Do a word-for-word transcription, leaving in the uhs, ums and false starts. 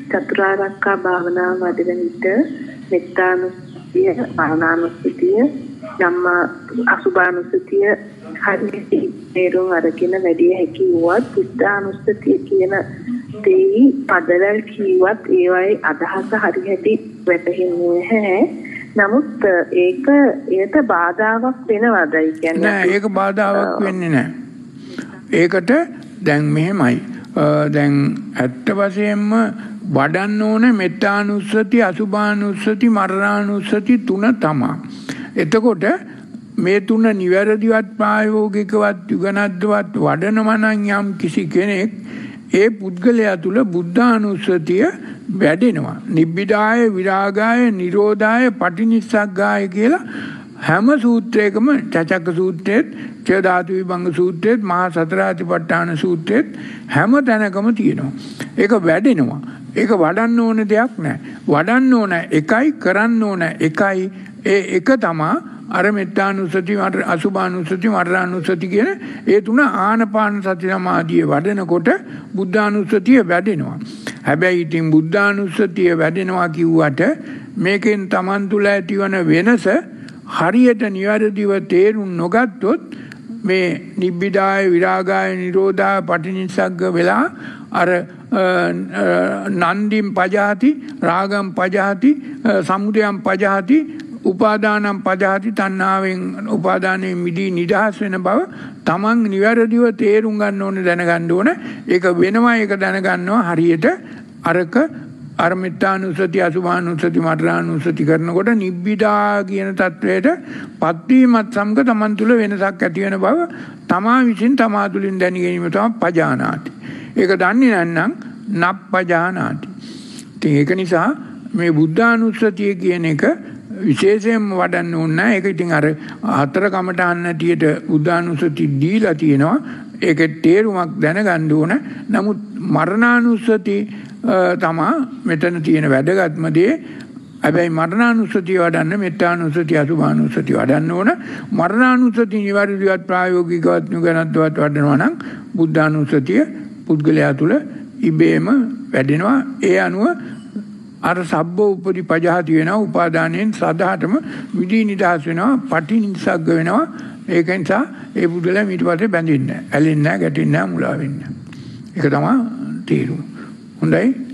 චතුරාර්යක භාවනාව වඩන විට මෙත්තානුස්සතිය, මරණානුස්සතිය, ධම්මා අසුභානුස්සතිය හරියට තේරුම් අරගෙන වැඩි හැකි වුවත් බුද්ධානුස්සතිය කියන තේ පදවල කිව්වත් ඒවයි අදහස හරියට වැටහෙන්නේ නැහැ. නමුත් ඒක ඒකට බාධාවක් වෙනවද? ඒ කියන්නේ නෑ, ඒක බාධාවක් වෙන්නේ නෑ. ඒකට දැන් මෙහෙමයි. දැන් ඇත්ත වශයෙන්ම වඩන්න ඕන මෙත්තානුස්සති, අසුභානුස්සති, මරණානුස්සති තුන තමයි. එතකොට මේ තුන නිවැරදිවත් ප්‍රායෝගිකවත් යුගනද්දවත් වඩනවා නම් යම් කිසි කෙනෙක් ඒ පුද්ගලයා තුල බුද්ධානුස්සතිය වැඩෙනවා. නිබ්බිදාය, විරාගාය, නිරෝධාය, පටිනිස්සග්ගාය කියලා හැම සූත්‍රයකම, චචක්ක සූත්‍රයේත්, ච ධාතු විභංග සූත්‍රයේත්, මහා සතරාතිපට්ඨාන සූත්‍රයේත් හැම තැනකම තියෙනවා. ඒක වැඩෙනවා. ඒක වඩන්න ඕන දෙයක් නෑ. වඩන්න ඕන එකයි, කරන්න ඕන එකයි. ඒ එක තමයි අර මෙත්තානුස්සති, අසුභානුස්සති, මරණානුස්සති කියන ඒ තුන ආනපාන සති සමාධිය වඩනකොට බුද්ධානුස්සතිය වැඩෙනවා. හැබැයි ඉතින් බුද්ධානුස්සතිය වැඩෙනවා කිව්වට මේකෙන් Taman තුල ඇතිවන වෙනස හරියට නිවැරදිව තේරුම් නොගත්තොත් මේ නිබ්බිදාය, විරාගාය, නිරෝධාය, පටිනිස්සග්ග වෙලා අර නන්දිම් පජහති, රාගම් පජහති, සමුදයම් පජහති, උපාදානම් පජහති, තණ්හාවෙන් උපාදානයෙන් මිදී නිදහස් වෙන බව තමන් නිවැරදිව තේරුම් ගන්න ඕනේ, දැනගන්න ඕනේ. ඒක වෙනවා, ඒක දැනගන්නවා හරියට අරක අර මෙත්තානුස්සති, අසුභානුස්සති, මරණානුස්සති කරනකොට නිබ්බිදා කියන තත්වයට පත්වීමත් සමග තමන් තුළ වෙනසක් ඇති වෙන බව තමා විසින් තමා තුළින් දැන ගැනීම තමයි පජානාති. ඒක දන්නේ නැත්නම් නප්පජානාති. ඉතින් ඒක නිසා මේ බුද්ධානුස්සතිය කියන එක විශේෂයෙන්ම වඩන්න ඕනේ නැහැ. ඒක ඉතින් අර හතර කමටහන් නැටියට බුද්ධානුස්සති දීලා තියෙනවා. ඒකේ තේරුමක් දැනගන්න ඕන. නමුත් මරණානුස්සති තමා මෙතන තියෙන වැදගත්ම දේ. හැබැයි මරණානුස්සතිය වඩන්න මෙත්තානුස්සති, අසුභානුස්සති වඩන්න ඕන. මරණානුස්සති නිවැරදිවත් ප්‍රායෝගිකවත් නුගනත්වත් වඩනවා නම් බුද්ධානුස්සතිය පුද්ගලයා තුළ ඉබේම වැඩෙනවා. ඒ අනුව අර සබ්බ උපදි පජහති වෙනවා. උපාදානයෙන් සදාටම විදී නිදහස් වෙනවා, පටිනිස්සග්ග වෙනවා. ඒක නිසා ඒ පුද්ගලයා ඊට පස්සේ බැඳෙන්නේ නැහැ, ඇලෙන්නේ නැහැ, ගැටෙන්නේ නැහැ, මුලා වෙන්නේ නැහැ. ඒක තමයි තේරුම. හොඳයි.